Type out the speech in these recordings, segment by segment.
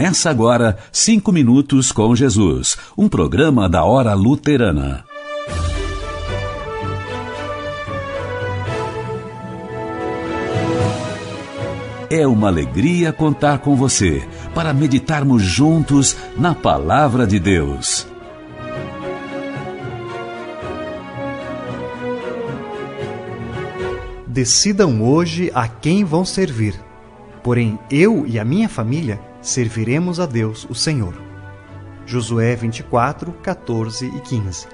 Começa agora 5 Minutos com Jesus, um programa da Hora Luterana. É uma alegria contar com você para meditarmos juntos na Palavra de Deus. Decidam hoje a quem vão servir. Porém, eu e a minha família serviremos a Deus, o Senhor. Josué 24, 14 e 15.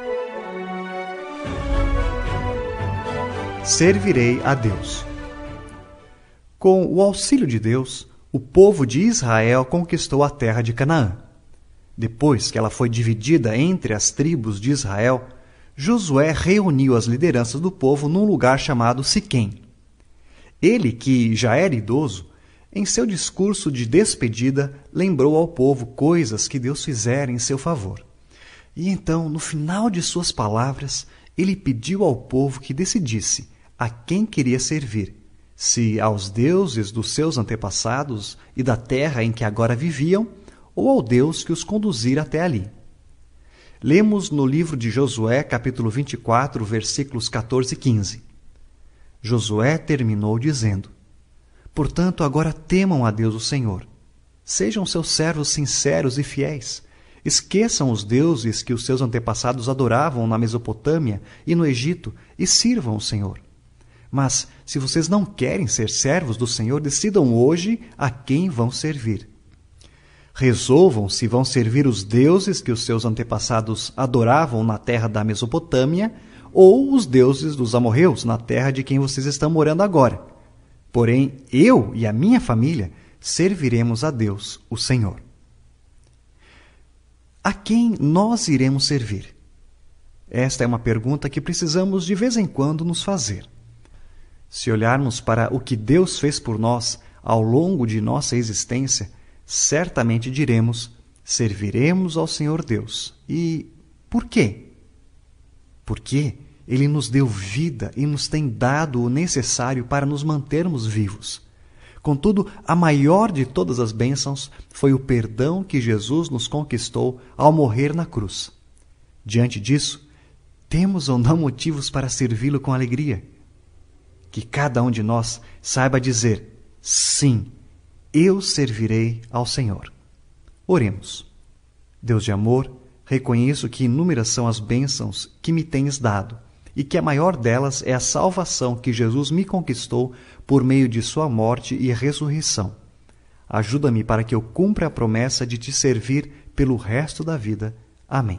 Servirei a Deus. Com o auxílio de Deus, o povo de Israel conquistou a terra de Canaã. Depois que ela foi dividida entre as tribos de Israel, Josué reuniu as lideranças do povo num lugar chamado Siquém. Ele, que já era idoso, em seu discurso de despedida, lembrou ao povo coisas que Deus fizera em seu favor. E então, no final de suas palavras, ele pediu ao povo que decidisse a quem queria servir, se aos deuses dos seus antepassados e da terra em que agora viviam, ou ao Deus que os conduzira até ali. Lemos no livro de Josué, capítulo 24, versículos 14 e 15. Josué terminou dizendo: Portanto, agora temam a Deus o Senhor. Sejam seus servos sinceros e fiéis. Esqueçam os deuses que os seus antepassados adoravam na Mesopotâmia e no Egito e sirvam o Senhor. Mas, se vocês não querem ser servos do Senhor, decidam hoje a quem vão servir. Resolvam se vão servir os deuses que os seus antepassados adoravam na terra da Mesopotâmia ou os deuses dos amorreus na terra de quem vocês estão morando agora. Porém, eu e a minha família serviremos a Deus, o Senhor. A quem nós iremos servir? Esta é uma pergunta que precisamos de vez em quando nos fazer. Se olharmos para o que Deus fez por nós ao longo de nossa existência, certamente diremos: serviremos ao Senhor Deus. E por quê? Porque Ele nos deu vida e nos tem dado o necessário para nos mantermos vivos. Contudo, a maior de todas as bênçãos foi o perdão que Jesus nos conquistou ao morrer na cruz. Diante disso, temos ou não motivos para servi-lo com alegria? Que cada um de nós saiba dizer: sim, eu servirei ao Senhor. Oremos. Deus de amor, reconheço que inúmeras são as bênçãos que me tens dado e que a maior delas é a salvação que Jesus me conquistou por meio de sua morte e ressurreição. Ajuda-me para que eu cumpra a promessa de te servir pelo resto da vida. Amém.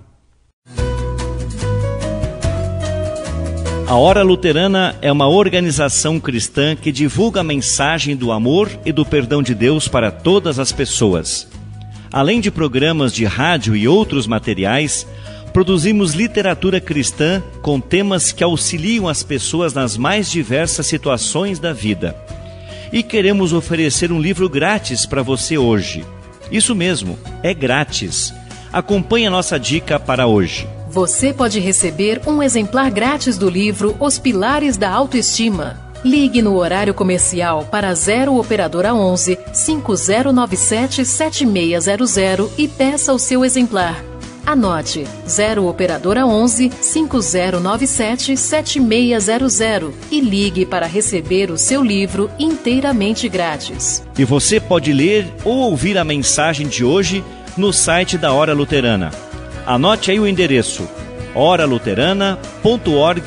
A Hora Luterana é uma organização cristã que divulga a mensagem do amor e do perdão de Deus para todas as pessoas. Além de programas de rádio e outros materiais, produzimos literatura cristã com temas que auxiliam as pessoas nas mais diversas situações da vida. E queremos oferecer um livro grátis para você hoje. Isso mesmo, é grátis. Acompanhe a nossa dica para hoje. Você pode receber um exemplar grátis do livro Os Pilares da Autoestima. Ligue no horário comercial para 0 Operadora 11 5097 7600 e peça o seu exemplar. Anote: 0 Operadora 11 5097 7600 e ligue para receber o seu livro inteiramente grátis. E você pode ler ou ouvir a mensagem de hoje no site da Hora Luterana. Anote aí o endereço: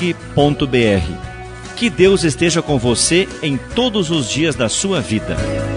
oraluterana.org.br. Que Deus esteja com você em todos os dias da sua vida.